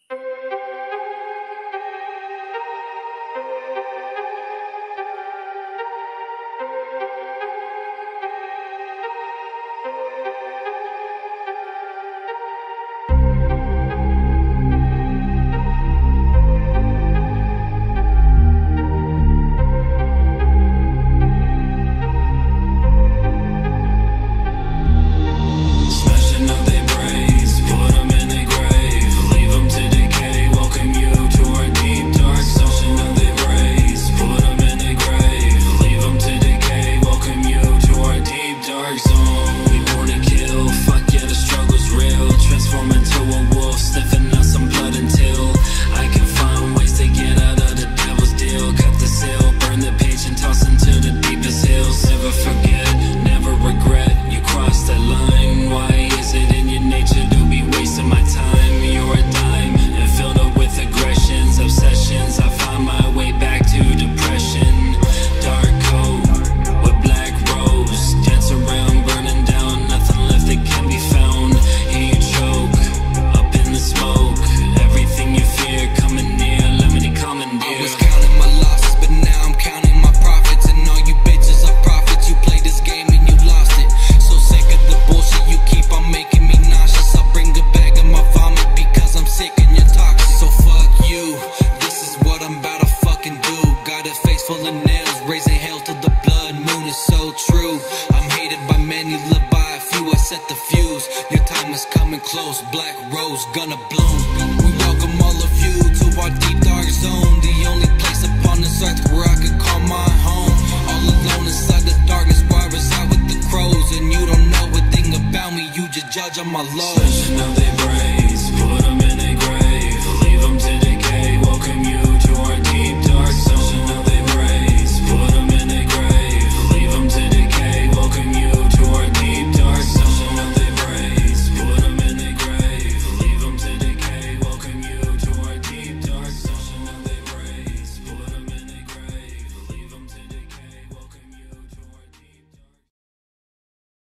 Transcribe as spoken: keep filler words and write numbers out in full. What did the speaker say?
full of nails, raising hell to the blood moon is so true. I'm hated by many, lived by a few, I set the fuse. Your time is coming close, black rose gonna bloom. We welcome all of you to our deep dark zone, the only place upon this earth where I could call my home. All alone inside the darkness where I reside with the crows, and you don't know a thing about me, you just judge on my lows. Such another brain.